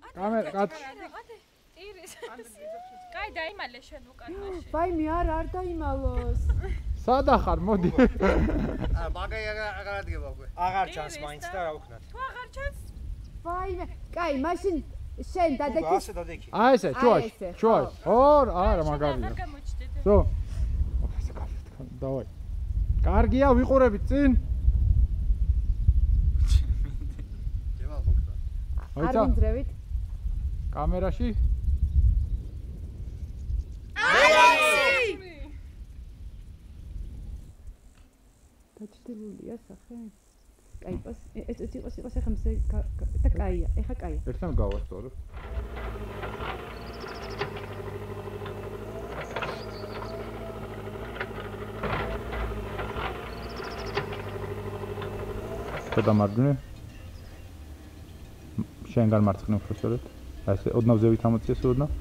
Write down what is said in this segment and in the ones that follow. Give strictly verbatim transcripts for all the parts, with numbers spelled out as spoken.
კამერა კაც ტირის კაი დაიმალე შენ უკან მაშინ ვაიმე არ არ დაიმალოს სადა ხარ მოდი აა ბაგაი აღარ ადგება უკვე აღარ ჩანს მაინც და რა ვქნათ თუ აღარ ჩანს ვაიმე კაი მაშინ შენ დადექი ასე დადექი აი ესე ჩუაშ ჩუაშ ორ არა მაგარია აღარ გამოჩდეთ ზო დავაი კარგია ვიყურებით წინ ჯემა ხოქდა არ ვინძრევით კამერაში დაჭდებულია სახე კაი პოს ეს ეს იყოს იყოს ახლა მზე და კაია ეხა კაია ერთამ გავასწორებ გადამარჯვნე შენ გამარცხნე უფრო სწორედ აი ესე ოდნავ ზევით ამოწია სულ ოდნავ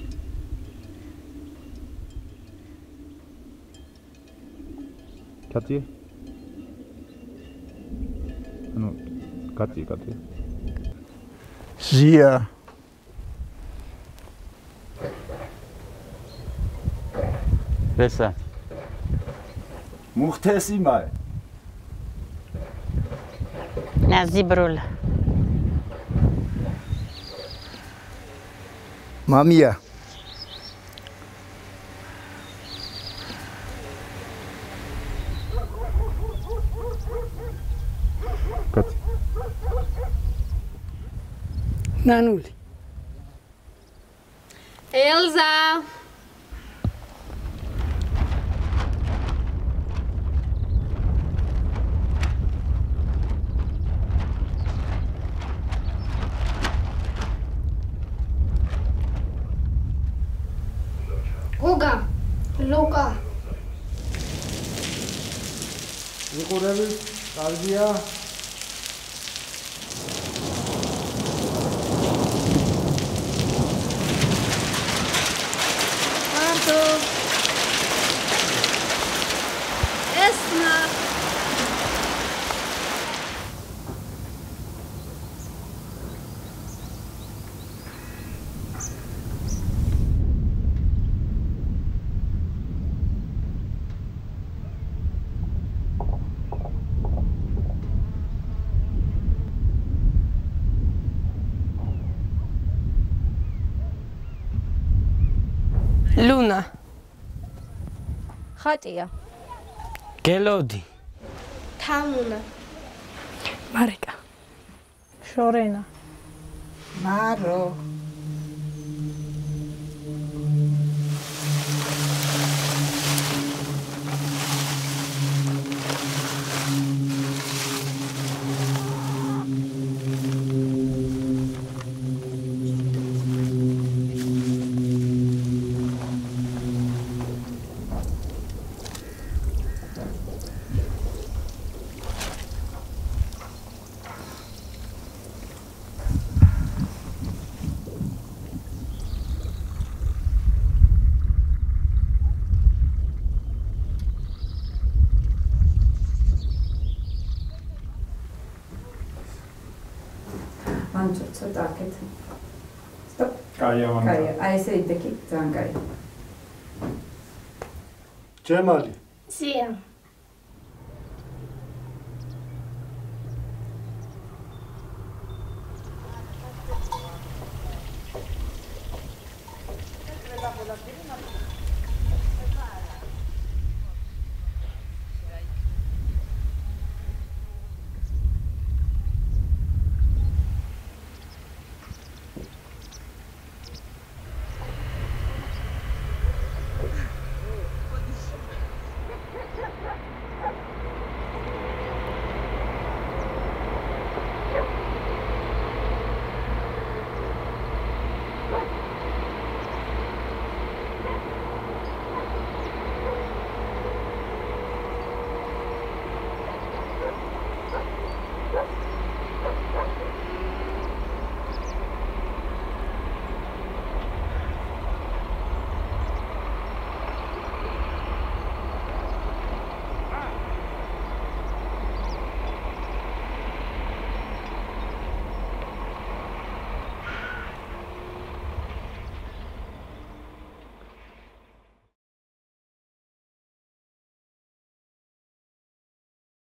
კატი ну კატი კატი ზია რესა მუხთესი მარე ნაზიბრულ მამია კატი ნანული ელზა გოგა ლუკა ვიყურებით კარგია მარტო ესნა ლუნა ხატია გელოდი თამუნა მარიკა შორენა მარო ანჩო ცოტა აქეთ სტოპ კაია მამია კაია აი ესე იდექი ძალიან კაია ჯემალი ზია